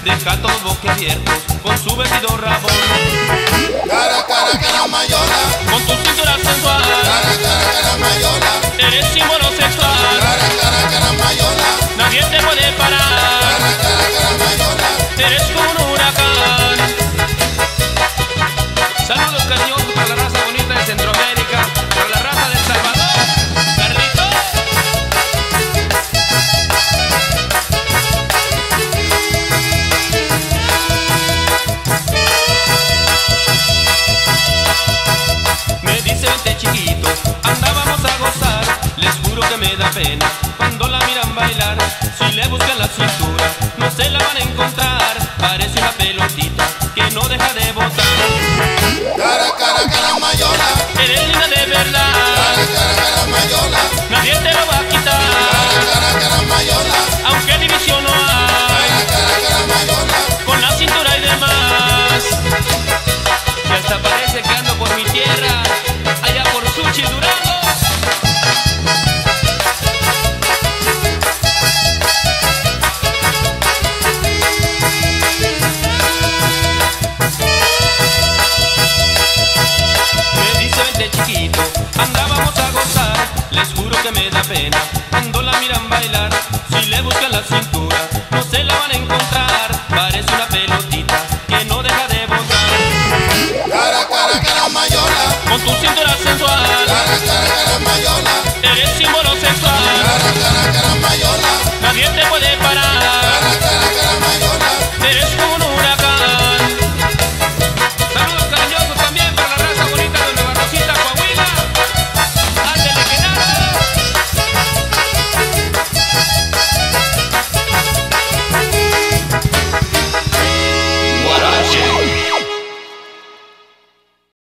deja todos boquiabiertos con su vestido rabón. Cara, cara, cara mayola, Con tu cintura sensual, cara, cara, cara mayola, eres símbolo sexual. cara, cara, cara mayola, Nadie te puede parar, cara, cara, cara mayola. eres como un huracán. Saludos cariñosos para la raza bonita de Centroamérica, para la raza de El Salvador. Carlitos. Me dice vente chiquito, andábamos a gozar. Les juro que me da pena cuando la miran bailar. Si le buscan la cintura, no se la van a encontrar. Parece una pelotita que no deja de botar. Cara, cara, cara mayola, Eres linda de verdad, cara, cara, cara mayola, nadie te lo va a quitar. cara, cara, cara mayola, Aunque división no hay, cara, cara, cara mayola. con la cintura y demás. Y hasta parece que ando por mi tierra, allá por Suchi, Durango. Me dice vente chiquito, andábamos a gozar. Les juro que me da pena cuando la miran bailar. Si le buscan la cintura, no se la van a encontrar. Parece una pelotita que no deja de botar. Cara, cara, cara mayola, Con tu cintura